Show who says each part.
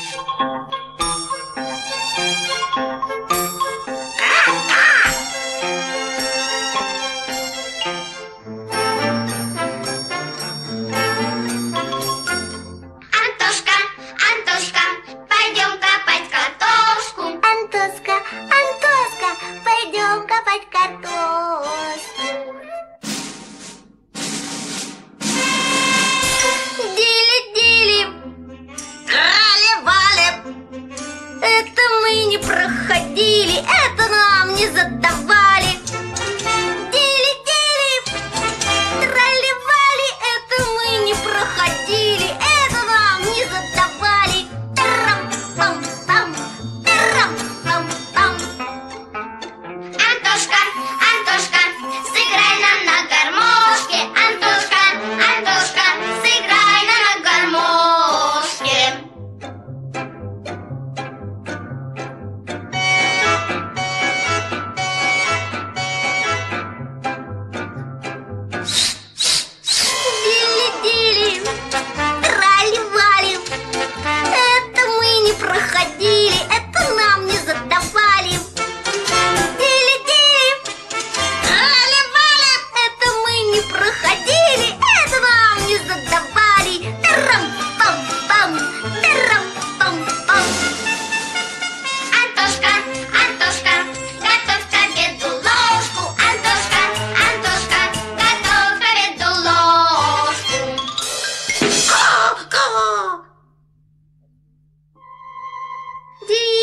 Speaker 1: Антошка, Антошка, пойдем копать картошку.
Speaker 2: Антошка, Антошка, пойдем копать картошку.
Speaker 1: Дили-дили, крали-вали. Это мы не проходили, это нам не задавали. Дили-дили, трали-вали. Это мы не проходили, это нам не задавали. Тарам-пам-пам, тарам-пам-пам. Антошка, Антошка, сыграй нам на гармошке. Антошка, Антошка, сыграй нам на гармошке. Дили-дили, трали-вали. Это мы не проходили, это нам не задавали. Дили-дили, трали-вали. Это мы не проходили, это нам не задавали. Тарам-пам-пам, тарам-пам-пам. Антошка, Антошка, готовь к обеду ложку. Антошка, Антошка, готовь к обеду ложку. Ка-ка.